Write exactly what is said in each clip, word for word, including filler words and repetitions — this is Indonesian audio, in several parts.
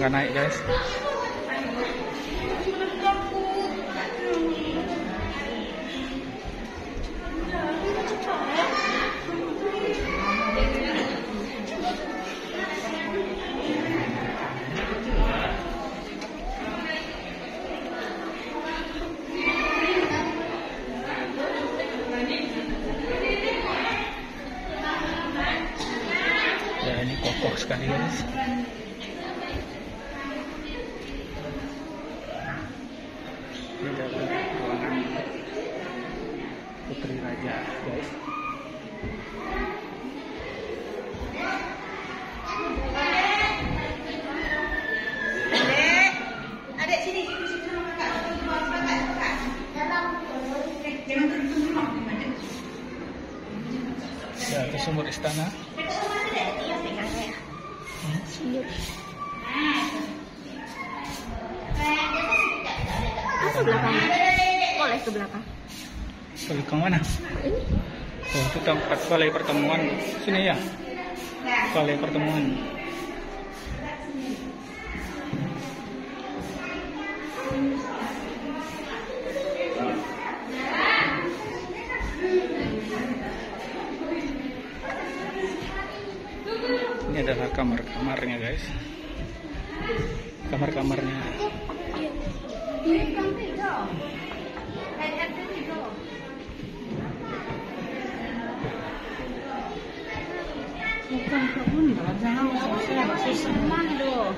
tangga naik guys. Ya ini kokoh sekali guys. Ini adalah ruangan Putri Raja guys. Adek, adek sini, sini, sini sama kakak. Kakak, kakak. Dalam. Jangan terus-terus. Ya, itu sumur istana. Ke belakang. Boleh ke belakang. Ke belakang mana? Ini. Oh, itu tempat balai pertemuan. Sini ya. Balai pertemuan. Ini adalah kamar-kamarnya guys. Kamar-kamarnya. Bukan ke bunda, jangan saya masih senang doh.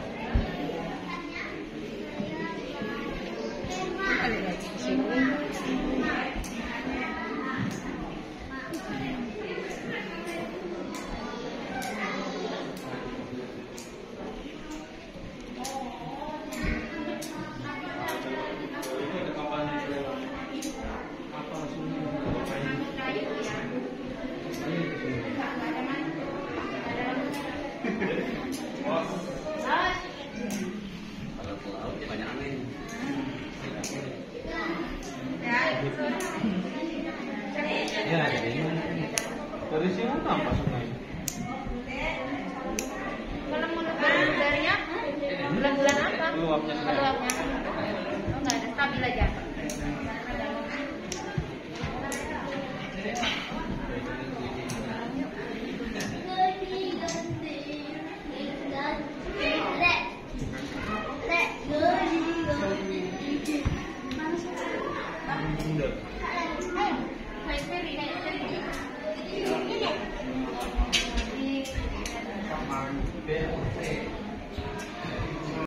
Ya, dari mana? Dari sini apa sungai? Kalau menurut darinya, bulan-bulan apa? Luapnya sungai. Luapnya. Oh, nggak ada, stabil aja. Sama